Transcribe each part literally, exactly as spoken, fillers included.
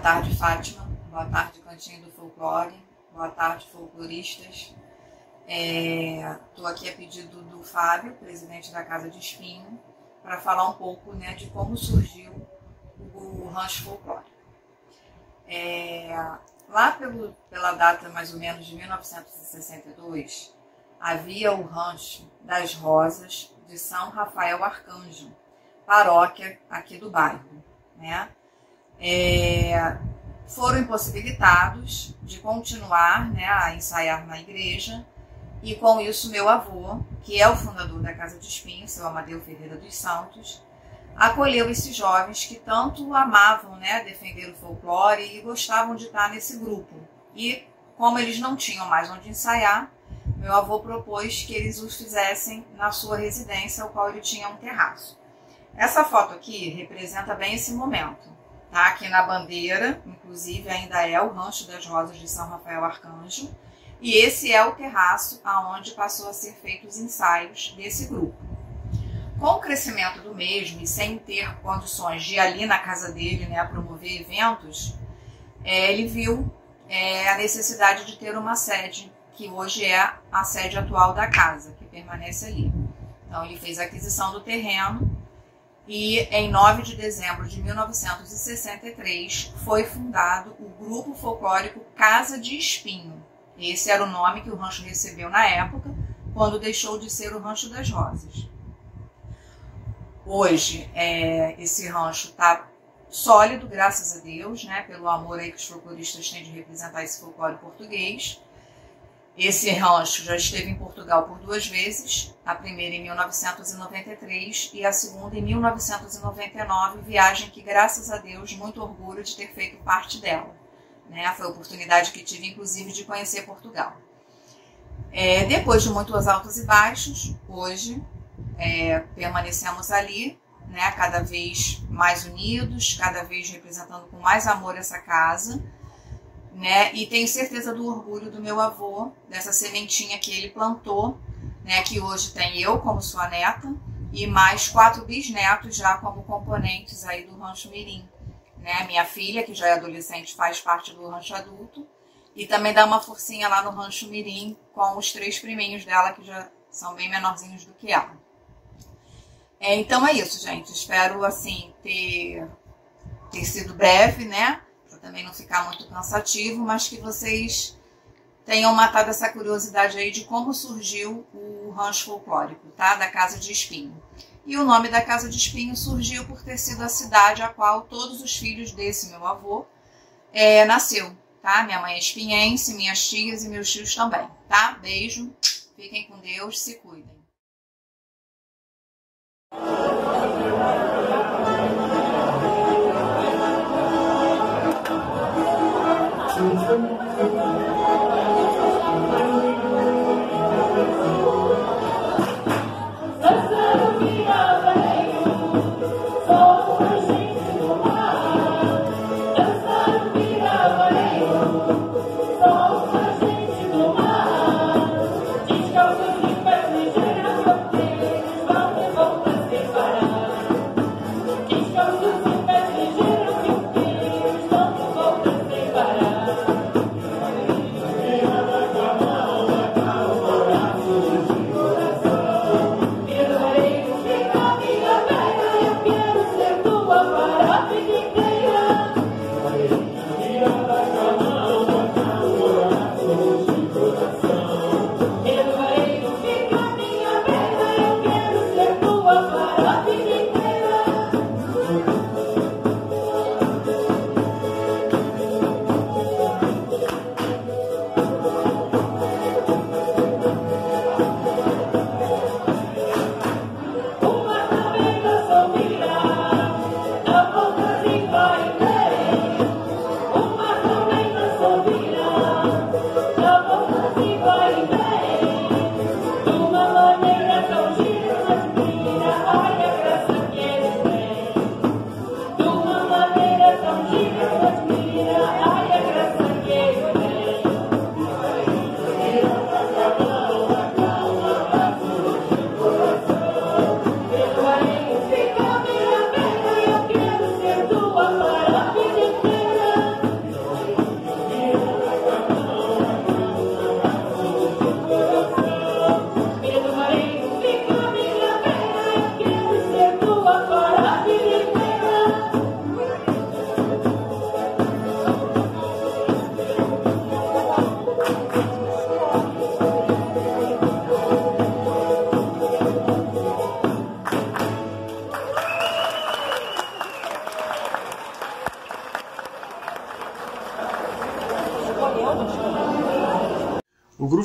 tarde, Fátima. Boa tarde, Cantinho do Folclore. Boa tarde, folcloristas. Estou é, aqui a pedido do Fábio, presidente da Casa de Espinho, para falar um pouco, né, de como surgiu o Rancho Folclórico. É, lá pelo, pela data mais ou menos de mil novecentos e sessenta e dois, havia o Rancho das Rosas de São Rafael Arcanjo, paróquia aqui do bairro, né? É, foram impossibilitados de continuar, né, a ensaiar na igreja, e com isso meu avô, que é o fundador da Casa de Espinho, seu Amadeu Ferreira dos Santos, acolheu esses jovens que tanto amavam, né, defender o folclore e gostavam de estar nesse grupo. E como eles não tinham mais onde ensaiar, meu avô propôs que eles os fizessem na sua residência, ao qual ele tinha um terraço. Essa foto aqui representa bem esse momento. Tá? Aqui na bandeira, inclusive, ainda é o Rancho das Rosas de São Rafael Arcanjo. E esse é o terraço aonde passou a ser feitos os ensaios desse grupo. Com o crescimento do mesmo e sem ter condições de ir ali na casa dele, né, promover eventos, é, ele viu é, a necessidade de ter uma sede, que hoje é a sede atual da casa, que permanece ali. Então ele fez a aquisição do terreno e em nove de dezembro de mil novecentos e sessenta e três foi fundado o Grupo Folclórico Casa de Espinho. Esse era o nome que o rancho recebeu na época, quando deixou de ser o Rancho das Rosas. Hoje, é, esse rancho está sólido, graças a Deus, né, pelo amor aí que os folcloristas têm de representar esse folclore português. Esse rancho já esteve em Portugal por duas vezes, a primeira em mil novecentos e noventa e três e a segunda em mil novecentos e noventa e nove, viagem que, graças a Deus, muito orgulho de ter feito parte dela. Né? Foi a oportunidade que tive, inclusive, de conhecer Portugal. É, depois de muitos altos e baixos, hoje é, permanecemos ali, né, cada vez mais unidos, cada vez representando com mais amor essa casa. Né? E tenho certeza do orgulho do meu avô, dessa sementinha que ele plantou, né? Que hoje tem eu como sua neta e mais quatro bisnetos já como componentes aí do Rancho Mirim. Né? Minha filha, que já é adolescente, faz parte do Rancho Adulto e também dá uma forcinha lá no Rancho Mirim com os três priminhos dela, que já são bem menorzinhos do que ela. É, então é isso, gente. Espero assim ter, ter sido breve, né? Também não ficar muito cansativo, mas que vocês tenham matado essa curiosidade aí de como surgiu o rancho folclórico, tá? Da Casa de Espinho. E o nome da Casa de Espinho surgiu por ter sido a cidade a qual todos os filhos desse meu avô é, nasceu, tá? Minha mãe é espinhense, minhas tias e meus tios também, tá? Beijo, fiquem com Deus, se cuidem.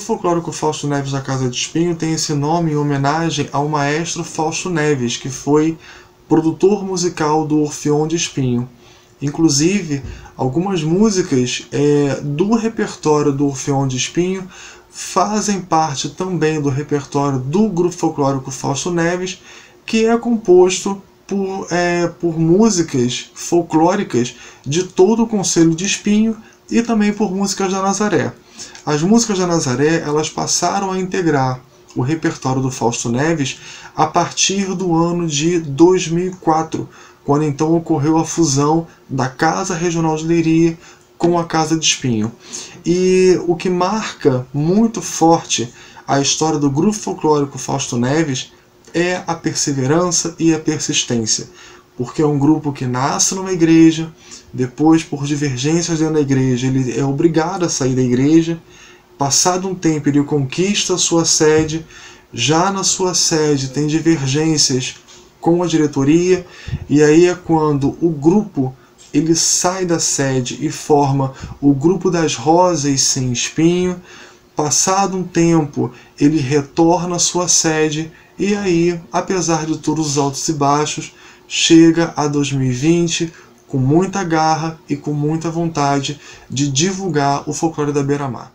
Grupo Folclórico Fausto Neves da Casa de Espinho tem esse nome em homenagem ao maestro Fausto Neves, que foi produtor musical do Orfeão de Espinho. Inclusive, algumas músicas é, do repertório do Orfeão de Espinho fazem parte também do repertório do Grupo Folclórico Fausto Neves, que é composto por, é, por músicas folclóricas de todo o Concelho de Espinho e também por músicas da Nazaré. As músicas da Nazaré elas passaram a integrar o repertório do Fausto Neves a partir do ano de dois mil e quatro, quando então ocorreu a fusão da Casa Regional de Leiria com a Casa de Espinho. E o que marca muito forte a história do Grupo Folclórico Fausto Neves é a perseverança e a persistência, porque é um grupo que nasce numa igreja, depois por divergências dentro da igreja ele é obrigado a sair da igreja, passado um tempo ele conquista a sua sede, já na sua sede tem divergências com a diretoria, e aí é quando o grupo ele sai da sede e forma o Grupo das Rosas Sem Espinho. Passado um tempo ele retorna à sua sede, e aí, apesar de todos os altos e baixos, chega a dois mil e vinte com muita garra e com muita vontade de divulgar o folclore da Beira-Mar.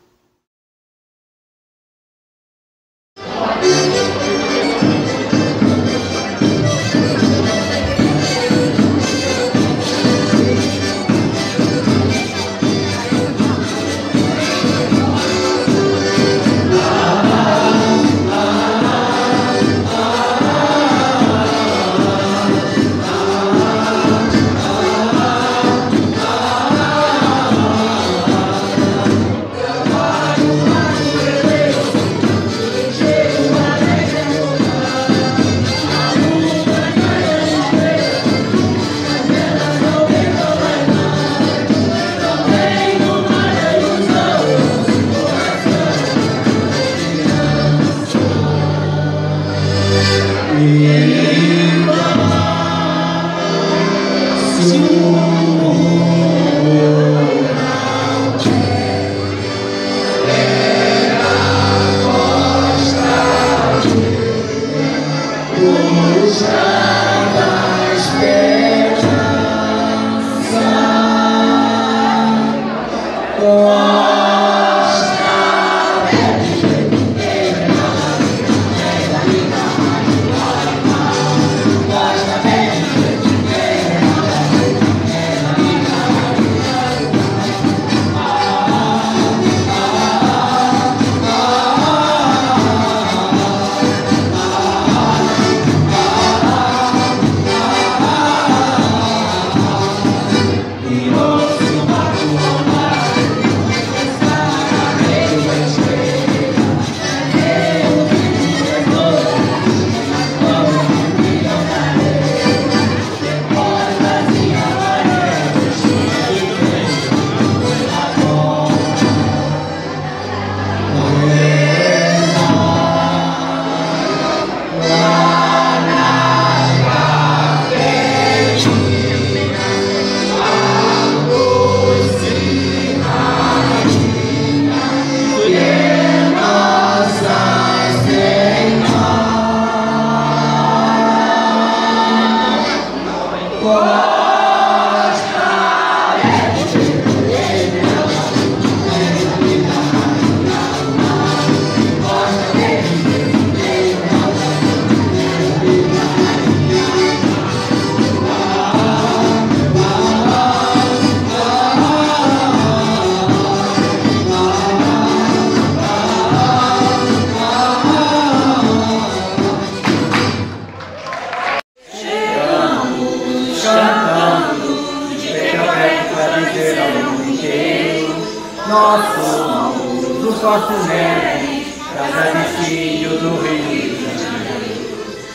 Fausto Neves, Casa de Espinho do Rio de Janeiro.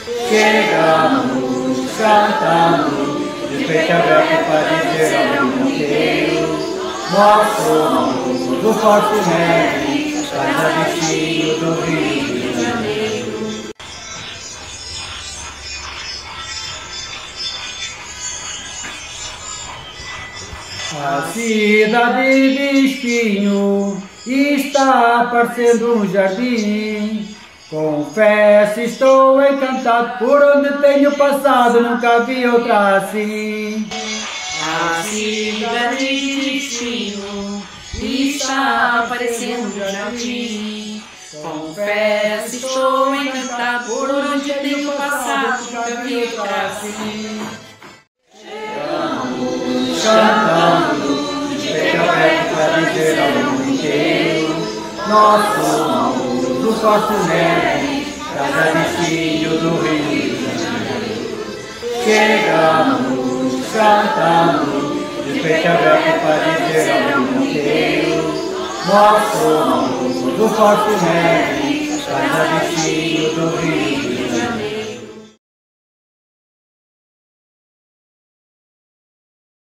Chegamos cantando, de peito aberto para dizer ao mundo inteiro: nós somos do Fausto Neves, Casa de Espinho do Rio de Janeiro. A cidade de Espinho está aparecendo um jardim. Confesso, estou encantado, por onde tenho passado nunca vi outra assim. A cidade de Espinho está aparecendo um jardim. Confesso, estou encantado, por onde tenho passado nunca vi outra assim. Chegamos, cantando, de peito aberto para dizer ao mundo inteiro: nós somos do Forte Neve, casa de espinho do Rio de Janeiro. Chegamos, cantando, de peito aberto para dizer ao mundo inteiro: nós somos do Forte Neve, casa de espinho do Rio de Janeiro.